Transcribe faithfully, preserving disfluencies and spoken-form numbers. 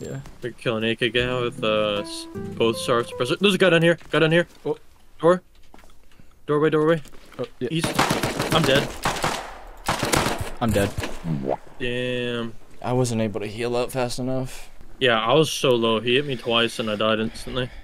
Yeah. They're killing A K guy with uh both star suppressor. There's a guy down here. Guy down here. Oh. Door. Doorway. Doorway. Oh, yeah. East. I'm dead. I'm dead. Damn. I wasn't able to heal up fast enough. Yeah, I was so low. He hit me twice and I died instantly.